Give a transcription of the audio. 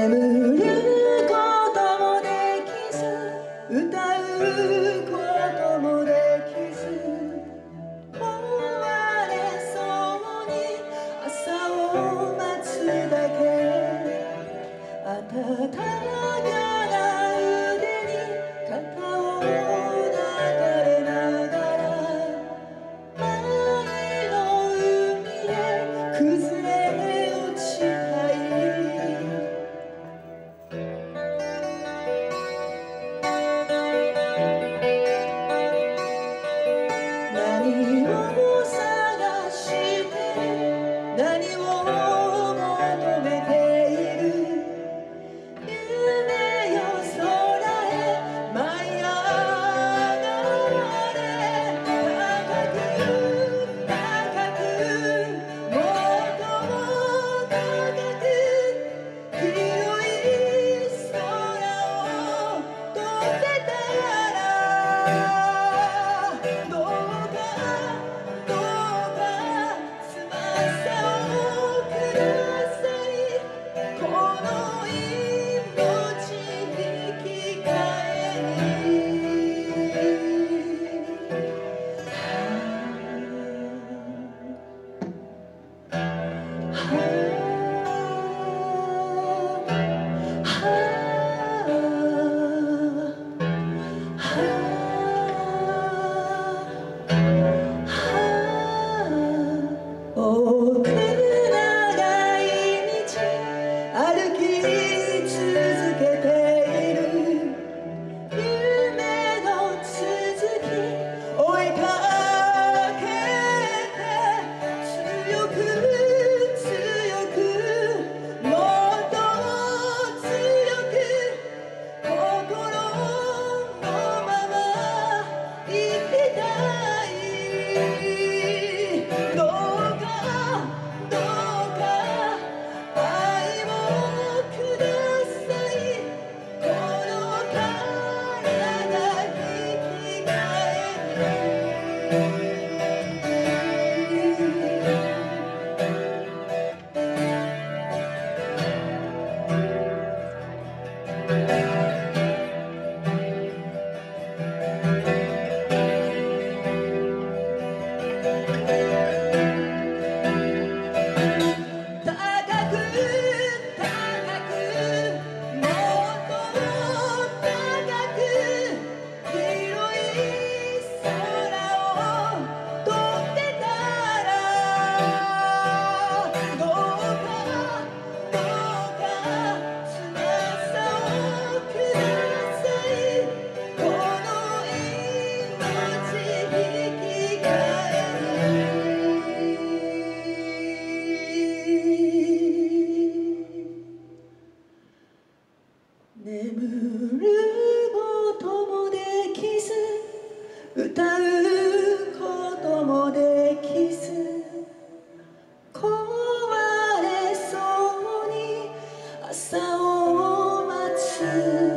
眠ることもできず歌うこともできず壊れそうに朝を待つだけ温かな腕に肩を抱かれながら前の海へ崩れ落ちたい何を探して何を求めている夢よ空へ舞い上がれ高く高くもっとも高く広い空を飛べたらどうかどうか翼をくださいこの命引き換えに僕長い道歩き続けている夢の続き追いかけて強く強くもっと強く心のまま生きたいどうかどうか愛をくださいこの体引き換高く高くもっと高く広い空を飛べたらどうかどうか翼をくださいこの命引き換え眠ることもできず歌うこともできず壊れそうに朝を待つ